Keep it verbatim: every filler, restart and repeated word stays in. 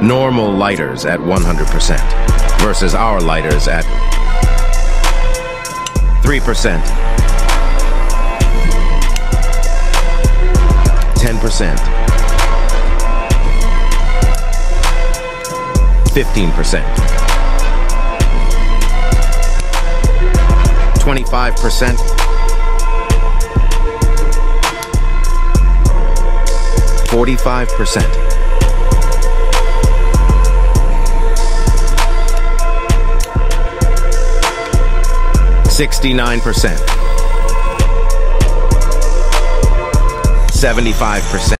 normal lighters at one hundred percent versus our lighters at three percent, ten percent, fifteen percent, twenty-five percent, forty-five percent, sixty-nine percent, seventy-five percent.